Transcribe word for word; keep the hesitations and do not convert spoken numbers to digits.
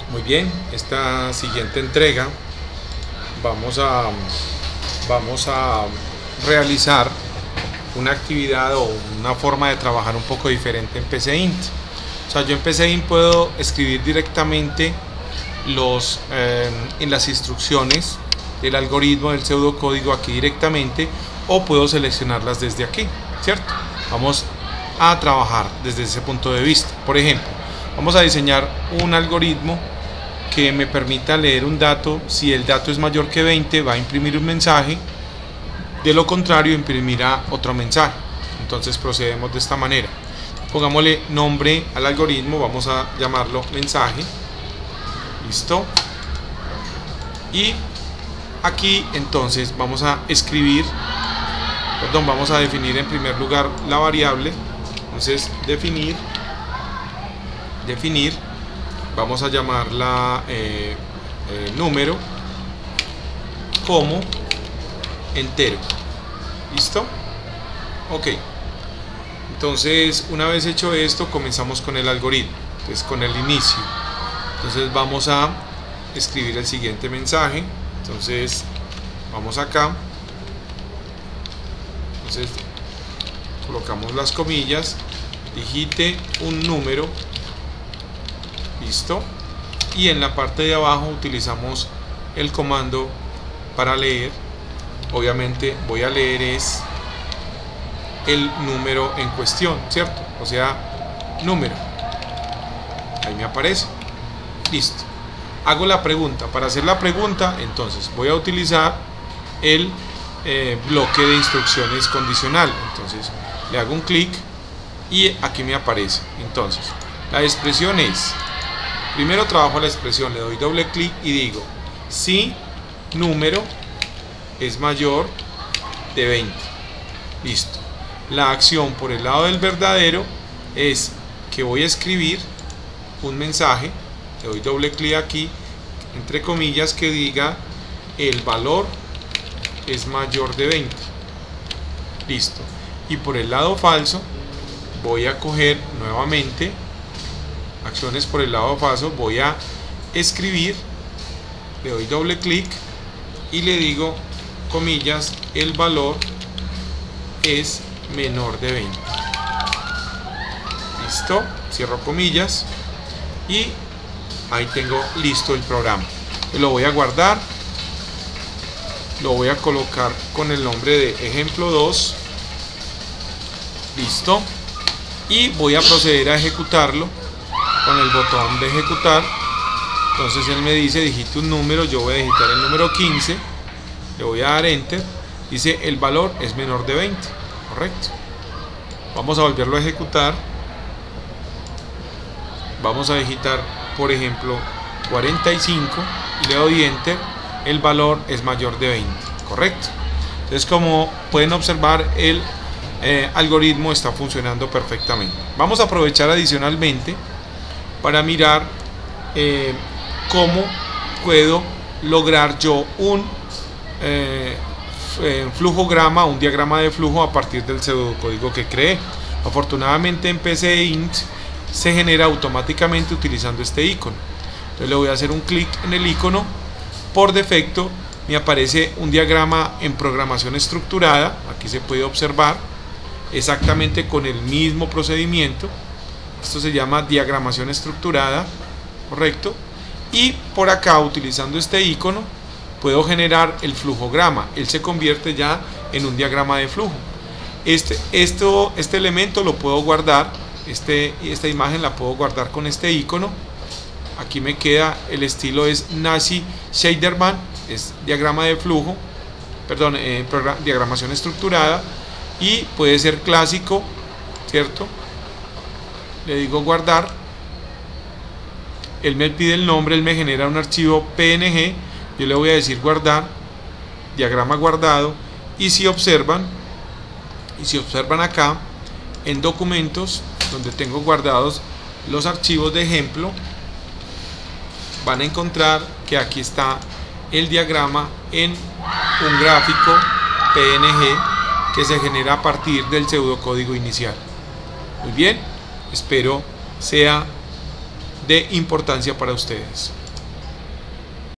Muy bien, esta siguiente entrega vamos a, vamos a realizar una actividad o una forma de trabajar un poco diferente en P C int. O sea, yo en P C int puedo escribir directamente los, eh, en las instrucciones del algoritmo del pseudocódigo aquí directamente, o puedo seleccionarlas desde aquí, ¿cierto? Vamos a trabajar desde ese punto de vista. Por ejemplo, vamos a diseñar un algoritmo que me permita leer un dato. Si el dato es mayor que veinte, va a imprimir un mensaje, de lo contrario imprimirá otro mensaje. Entonces procedemos de esta manera. Pongámosle nombre al algoritmo, vamos a llamarlo mensaje. Listo. Y aquí entonces vamos a escribir, perdón, vamos a definir en primer lugar la variable. Entonces definir, definir, vamos a llamarla eh, eh, número como entero. ¿Listo? Ok. Entonces, una vez hecho esto, comenzamos con el algoritmo. Entonces, con el inicio. Entonces, vamos a escribir el siguiente mensaje. Entonces, vamos acá. Entonces, colocamos las comillas. Digite un número. Listo. Y en la parte de abajo utilizamos el comando para leer. Obviamente voy a leer es el número en cuestión, ¿cierto? O sea, número. Ahí me aparece. Listo. Hago la pregunta. Para hacer la pregunta, entonces voy a utilizar el eh, bloque de instrucciones condicional. Entonces le hago un clic y aquí me aparece. Entonces la expresión es, primero trabajo la expresión, le doy doble clic y digo si número es mayor de veinte. Listo. La acción por el lado del verdadero es que voy a escribir un mensaje, le doy doble clic aquí, entre comillas, que diga el valor es mayor de veinte. Listo. Y por el lado falso voy a coger nuevamente acciones por el lado falso, voy a escribir, le doy doble clic y le digo comillas, el valor es menor de veinte. Listo, cierro comillas y ahí tengo listo el programa. Lo voy a guardar, lo voy a colocar con el nombre de ejemplo dos. Listo. Y voy a proceder a ejecutarlo con el botón de ejecutar. Entonces él me dice digite un número, yo voy a digitar el número quince. Le voy a dar enter, dice el valor es menor de veinte, correcto. Vamos a volverlo a ejecutar, vamos a digitar por ejemplo cuarenta y cinco y le doy enter, el valor es mayor de veinte, correcto. Entonces, como pueden observar, el eh, algoritmo está funcionando perfectamente. Vamos a aprovechar adicionalmente para mirar eh, cómo puedo lograr yo un Eh, flujograma, un diagrama de flujo a partir del pseudocódigo que creé. Afortunadamente en P C int se genera automáticamente utilizando este icono. Entonces le voy a hacer un clic en el icono. Por defecto me aparece un diagrama en programación estructurada. Aquí se puede observar exactamente con el mismo procedimiento. Esto se llama diagramación estructurada, correcto. Y por acá, utilizando este icono, puedo generar el flujograma. Él se convierte ya en un diagrama de flujo. Este, esto, este elemento lo puedo guardar, este, esta imagen la puedo guardar con este icono. Aquí me queda, el estilo es Nazi Shaderman, es diagrama de flujo, perdón, eh, diagramación estructurada, y puede ser clásico, ¿cierto? Le digo guardar, él me pide el nombre, él me genera un archivo P N G. Yo le voy a decir guardar, diagrama guardado, y si observan, y si observan acá, en documentos, donde tengo guardados los archivos de ejemplo, van a encontrar que aquí está el diagrama en un gráfico P N G que se genera a partir del pseudocódigo inicial. Muy bien, espero sea de importancia para ustedes.